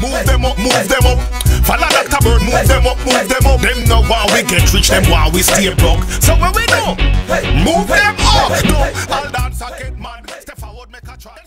Move them up, move them up. Follow Dr. Bird, move them up, move them up. Them know while we get rich, them while we stay broke. So when we know, move them up. No, all dance and get mad. Step forward, make a try.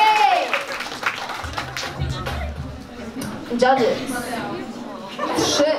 Judges. 3,